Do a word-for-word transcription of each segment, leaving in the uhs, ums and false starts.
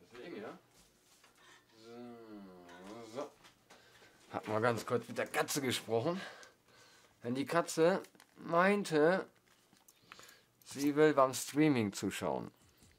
Deswegen, ja. So, so. Hat mal ganz kurz mit der Katze gesprochen. Denn die Katze meinte, sie will beim Streaming zuschauen.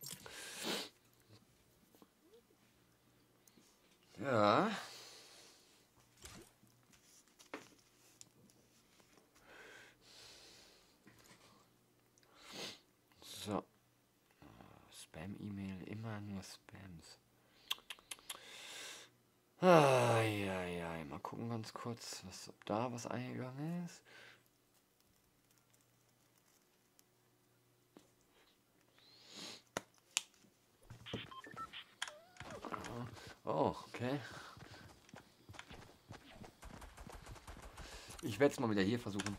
Ja. So. Spam-E-Mail, immer nur Spams. Ah, ja, ja. Mal gucken ganz kurz, was, ob da was eingegangen ist. Oh, okay. Ich werde es mal wieder hier versuchen.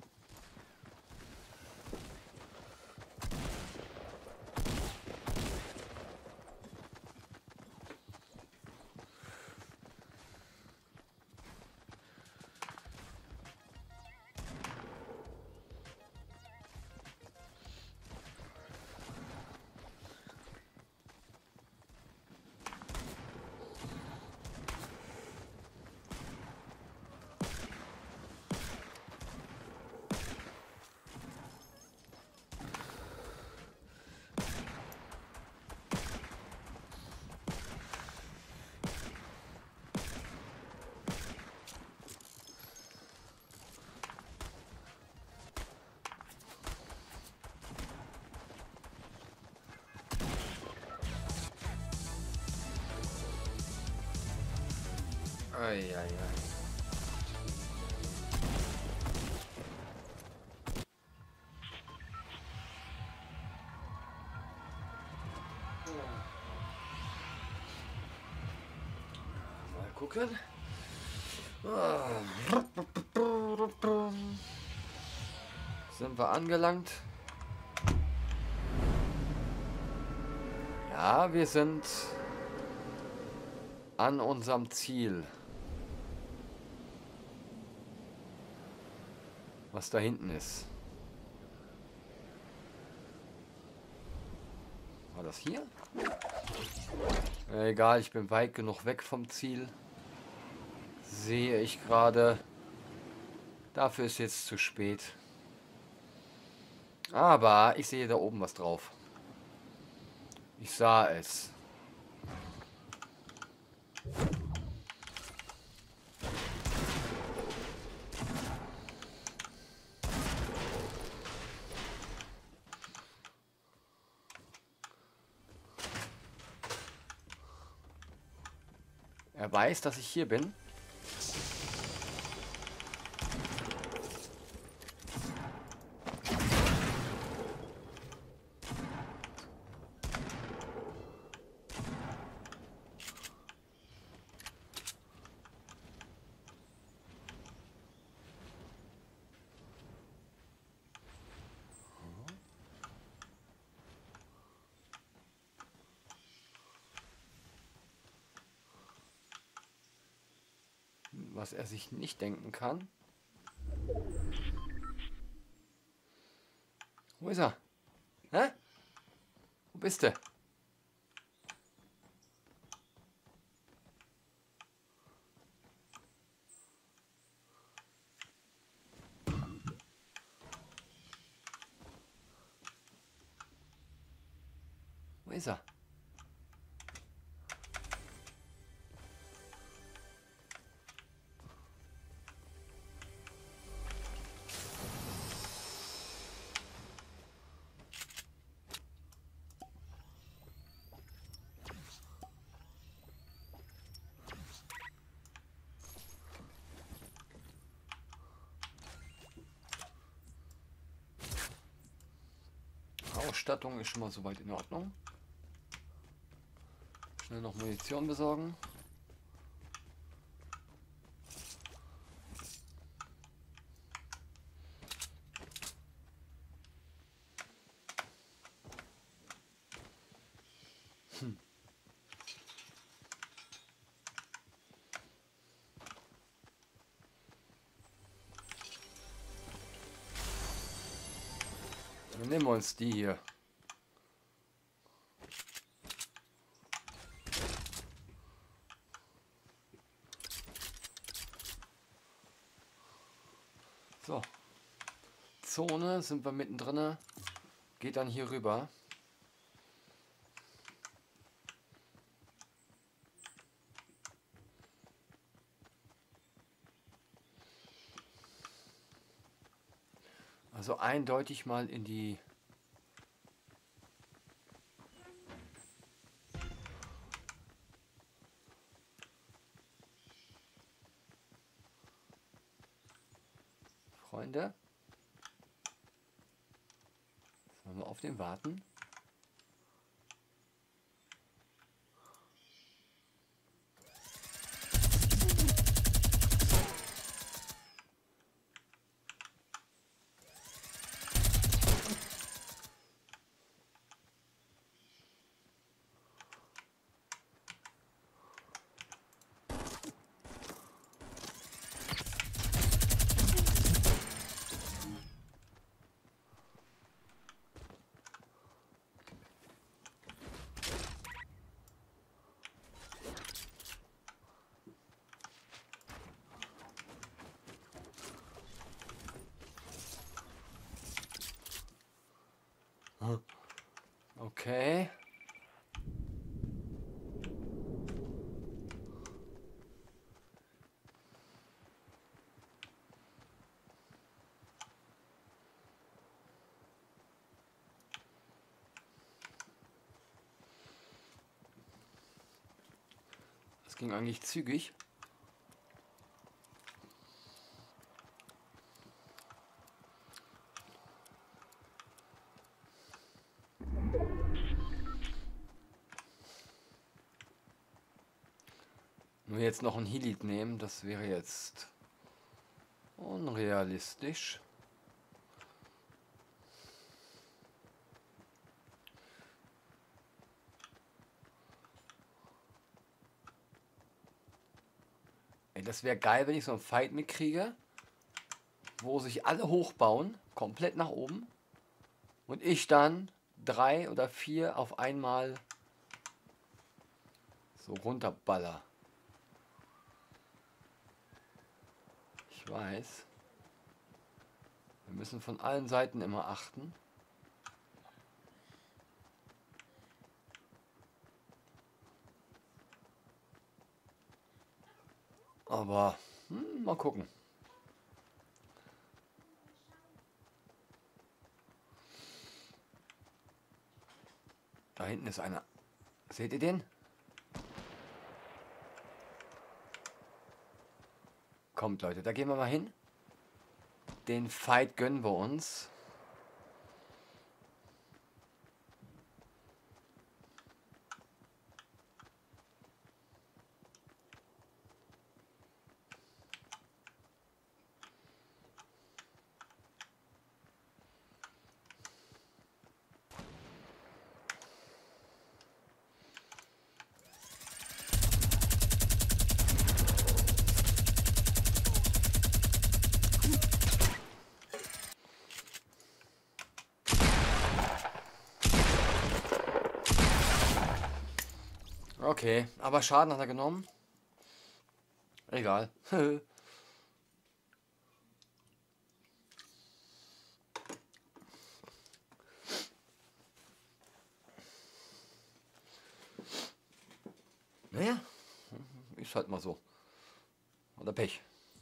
Ei, ei, ei. Mal gucken. Sind wir angelangt? Ja, wir sind an unserem Ziel. Was da hinten ist. War das hier? Egal, ich bin weit genug weg vom Ziel. Sehe ich gerade. Dafür ist jetzt zu spät. Aber ich sehe da oben was drauf. Ich sah es. Er weiß, dass ich hier bin. Was er sich nicht denken kann. Wo ist er? Hä? Wo bist du? Wo ist er? Ausstattung ist schon mal soweit in Ordnung. Schnell noch Munition besorgen. Hm. Dann nehmen wir uns die hier. So. Zone, sind wir mittendrin. Geht dann hier rüber. Also eindeutig mal in die Freunde. Sollen wir auf den warten? Okay. Das ging eigentlich zügig. Nur jetzt noch ein Healit nehmen, das wäre jetzt unrealistisch. Ey, das wäre geil, wenn ich so einen Fight mitkriege, wo sich alle hochbauen, komplett nach oben, und ich dann drei oder vier auf einmal so runterballer. Ich weiß. Wir müssen von allen Seiten immer achten. Aber hm, mal gucken. Da hinten ist einer. Seht ihr den? Kommt, Leute, da gehen wir mal hin. Den Fight gönnen wir uns. Okay, aber Schaden hat er genommen. Egal. Naja, ist halt mal so. Oder Pech.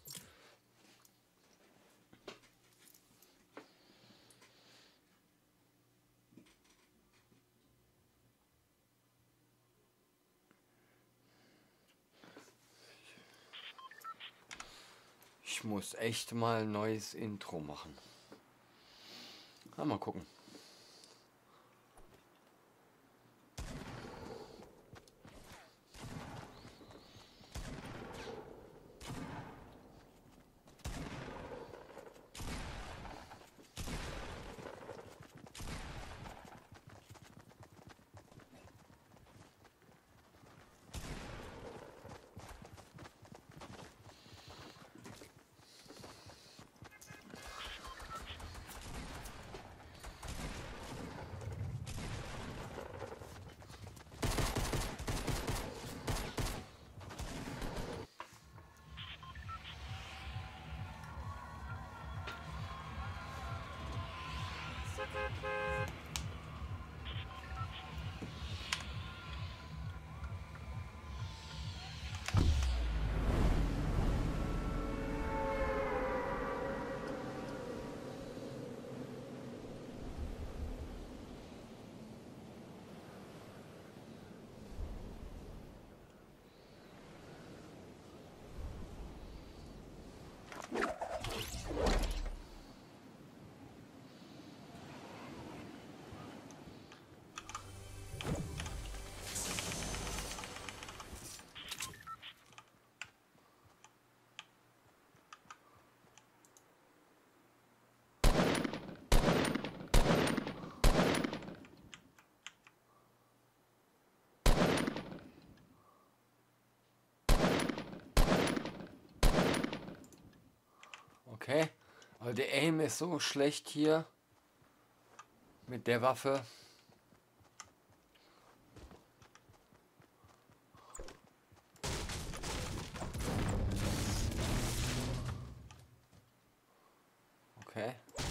Ich muss echt mal ein neues Intro machen. Ja, mal gucken. Okay, aber der Aim ist so schlecht hier mit der Waffe. Okay.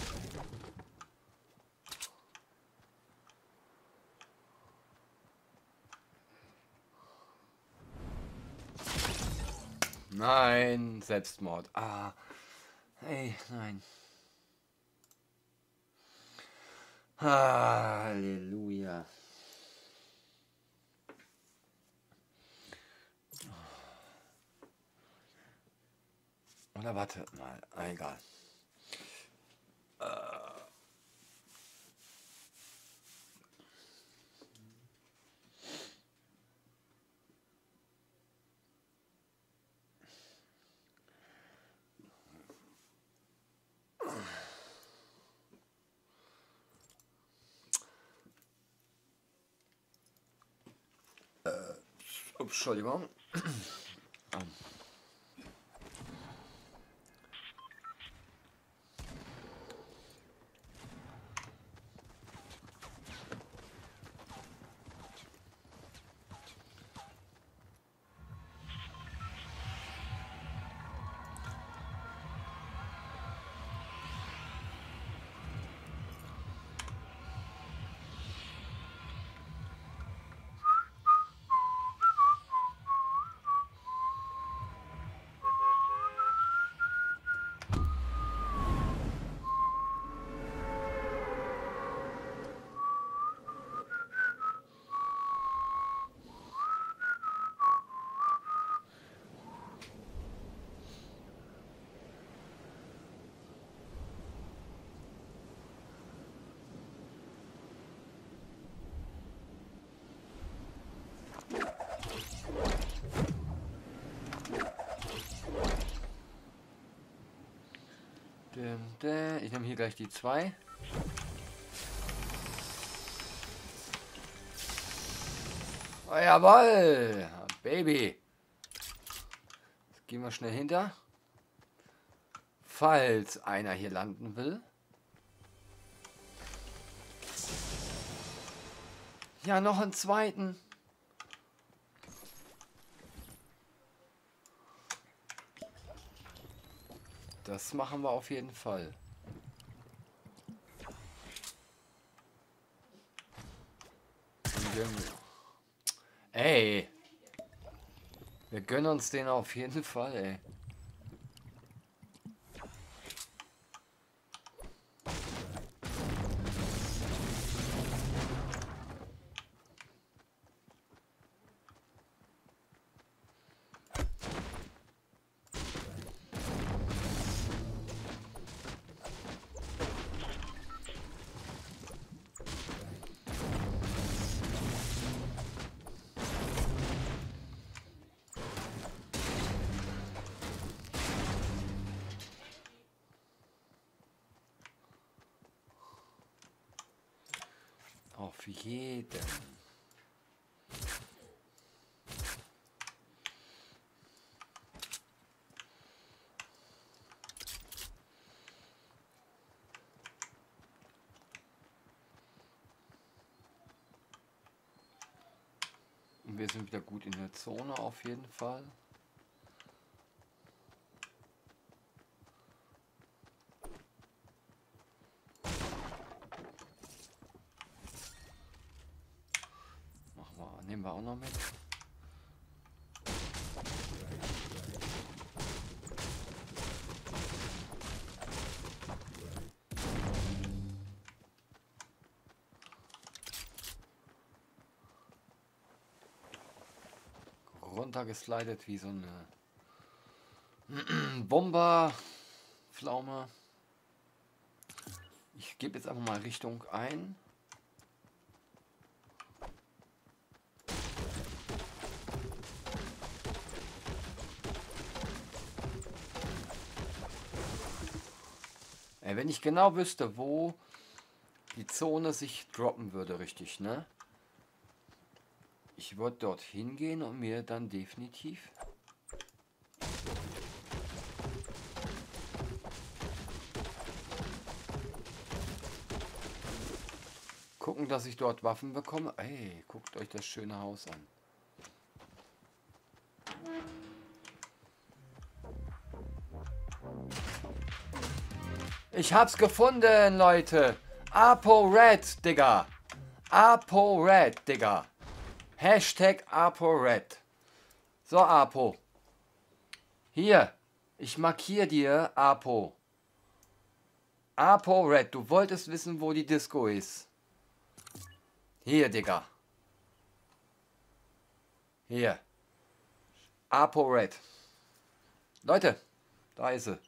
Nein, Selbstmord. Ah, hey, nein. Halleluja. Oder warte mal, ah, egal. Ups, Entschuldigung. Ich nehme hier gleich die zwei. Oh, jawohl, Baby. Jetzt gehen wir schnell hinter. Falls einer hier landen will. Ja, noch einen zweiten. Das machen wir auf jeden Fall. Ey. Wir gönnen uns den auf jeden Fall, ey. Auf jeden. Und wir sind wieder gut in der Zone auf jeden Fall. runtergeslidet wie so eine Bomberpflaume. Ich gebe jetzt einfach mal Richtung ein. Ey, wenn ich genau wüsste, wo die Zone sich droppen würde, richtig, ne? Ich würde dort hingehen und mir dann definitiv gucken, dass ich dort Waffen bekomme. Ey, guckt euch das schöne Haus an. Ich hab's gefunden, Leute. ApoRed, Digga. ApoRed, Digga. Hashtag ApoRed. So, Apo. Hier. Ich markiere dir Apo. ApoRed. Du wolltest wissen, wo die Disco ist. Hier, Digga. Hier. ApoRed. Leute, da ist sie.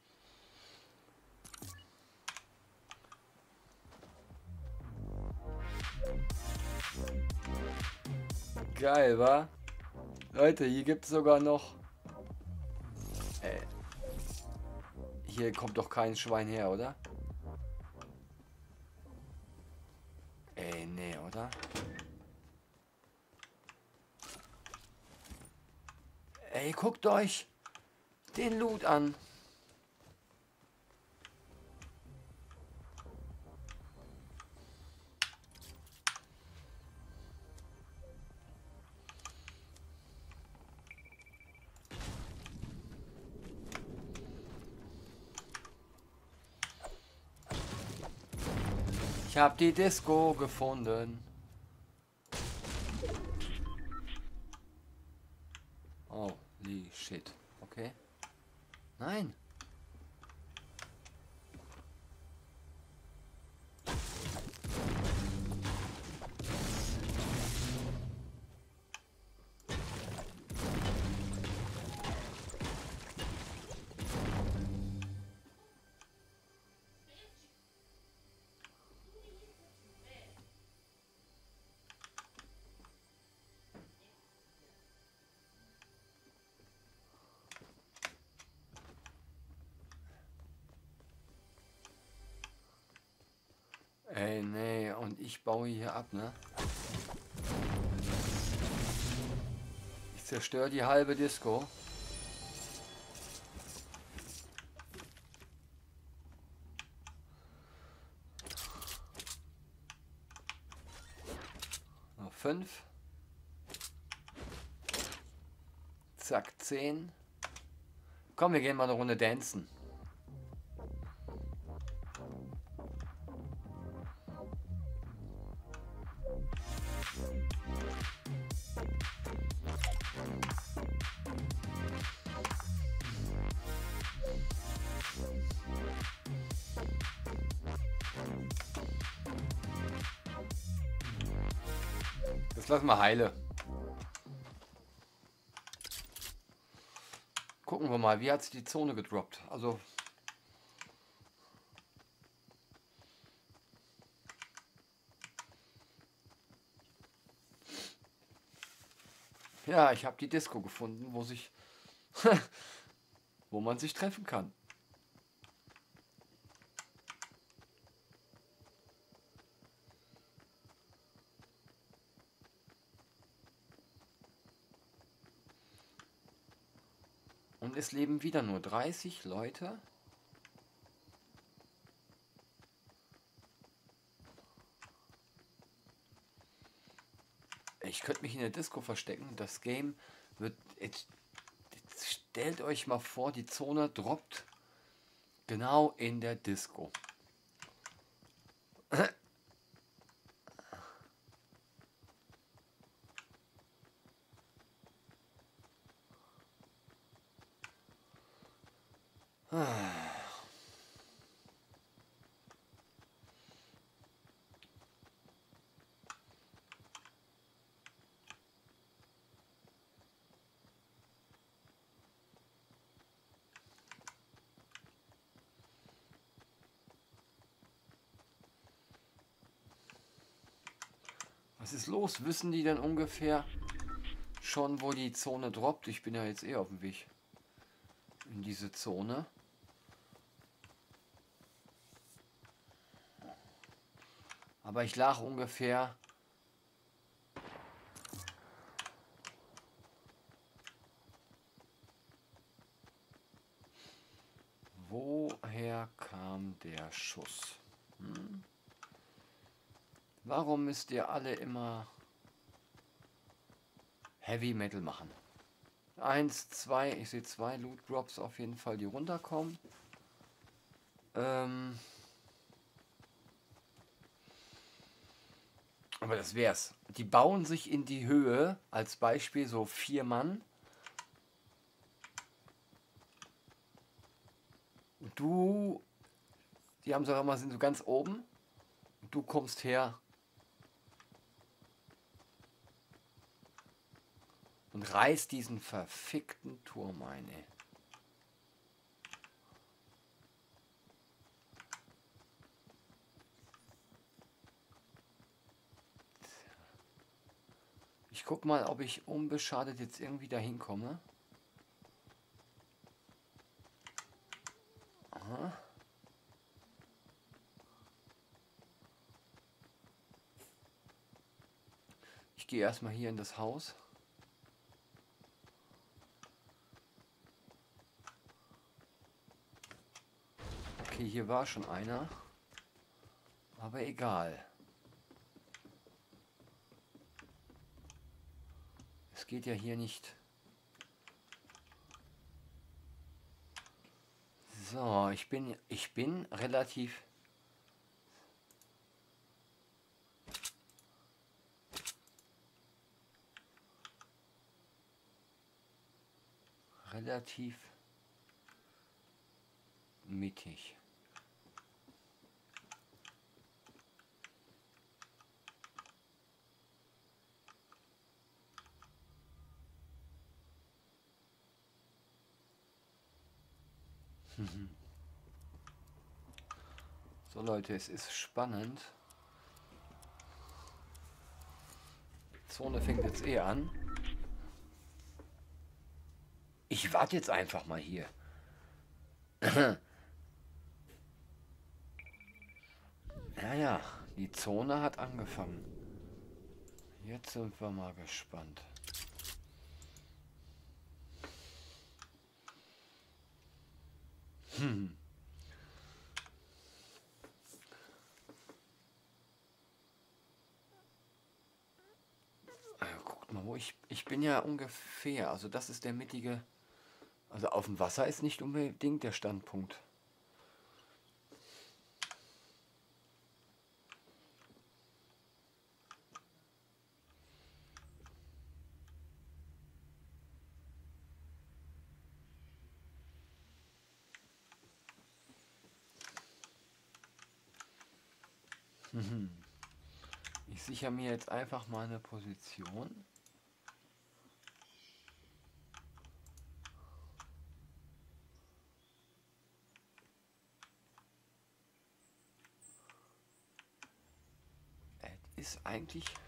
Geil, wa? Leute, hier gibt es sogar noch... Äh, hier kommt doch kein Schwein her, oder? Ey, nee, oder? Ey, guckt euch den Loot an. Ich hab die Disco gefunden. Holy shit. Okay. Nein. Ey, nee, und ich baue hier ab, ne? Ich zerstöre die halbe Disco. Noch fünf. Zack, zehn. Komm, wir gehen mal eine Runde dancen. Das lassen wir heile. Gucken wir mal, wie hat sich die Zone gedroppt. Also ja, ich habe die Disco gefunden, wo sich wo man sich treffen kann. Und es leben wieder nur dreißig Leute. Ich könnte mich in der Disco verstecken. Das Game wird... Jetzt, jetzt stellt euch mal vor, die Zone droppt genau in der Disco. Was ist los? Wissen die denn ungefähr schon, wo die Zone droppt? Ich bin ja jetzt eh auf dem Weg in diese Zone. Aber ich lag ungefähr woher kam der Schuss? Hm? Warum müsst ihr alle immer Heavy Metal machen? Eins, zwei, ich sehe zwei Loot Drops auf jeden Fall, die runterkommen. Ähm Aber das wär's. Die bauen sich in die Höhe, als Beispiel so vier Mann. Und du, die haben so immer, sind so ganz oben. Und du kommst her und reißt diesen verfickten Turm ein, ey. Ich guck mal, ob ich unbeschadet jetzt irgendwie dahin komme. Aha. Ich gehe erstmal hier in das Haus. Okay, hier war schon einer. Aber egal. Es geht ja hier nicht. So, ich bin ich bin relativ relativ mittig. So Leute, es ist spannend. Die Zone fängt jetzt eh an. Ich warte jetzt einfach mal hier. Ja, ja, die Zone hat angefangen. Jetzt sind wir mal gespannt. Hm. Also, guckt mal, wo ich... Ich bin ja ungefähr... Also das ist der mittige... Also auf dem Wasser ist nicht unbedingt der Standpunkt. Ich sichere mir jetzt einfach mal eine Position. Es ist eigentlich